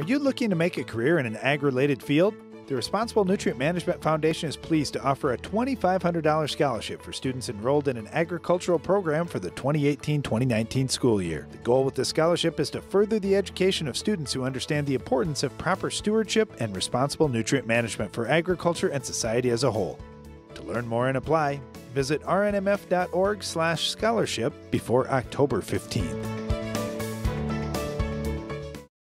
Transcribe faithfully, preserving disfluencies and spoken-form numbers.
you looking to make a career in an ag-related field? The Responsible Nutrient Management Foundation is pleased to offer a two thousand five hundred dollars scholarship for students enrolled in an agricultural program for the twenty eighteen twenty nineteen school year. The goal with this scholarship is to further the education of students who understand the importance of proper stewardship and responsible nutrient management for agriculture and society as a whole. To learn more and apply, visit R N M F dot org slash scholarship before October fifteenth.